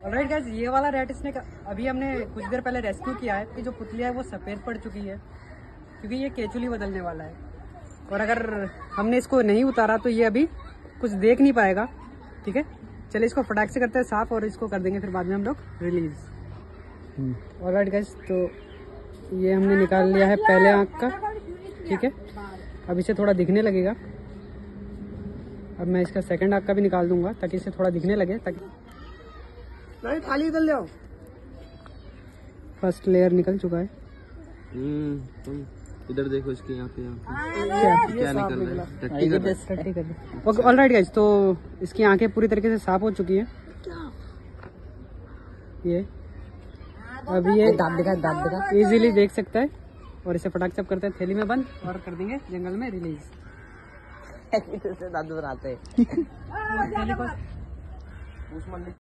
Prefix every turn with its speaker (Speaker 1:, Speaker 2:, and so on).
Speaker 1: Alright guys, ये वाला red snake अभी हमने कुछ देर पहले रेस्क्यू किया है। कि जो पुतलिया है वो सफ़ेद पड़ चुकी है क्योंकि ये केचुली बदलने वाला है। और अगर हमने इसको नहीं उतारा तो ये अभी कुछ देख नहीं पाएगा। ठीक है, चलिए इसको फटाक से करते हैं साफ और इसको कर देंगे फिर बाद में हम लोग रिलीज। ऑलराइट गाइस, तो ये हमने निकाल लिया है पहले आँख का। ठीक है, अब इसे थोड़ा दिखने लगेगा। अब मैं इसका सेकंड आँख का भी निकाल दूंगा ताकि इसे थोड़ा दिखने लगे। ताकि थाली इधर ले आओ। फर्स्ट लेयर निकल चुका है।
Speaker 2: इधर देखो इसके यहाँ पे
Speaker 1: क्या
Speaker 2: निकल रहा है? टट्टी कर रहा है।
Speaker 1: ऑलराइट गाइस, तो इसकी आंखें पूरी तरीके से साफ हो चुकी हैं। ये अब ये दांत दिखा इजीली देख सकता है। और इसे फटाक से करते हैं थैली में बंद और कर देंगे जंगल में रिलीज।
Speaker 2: दादू बनाते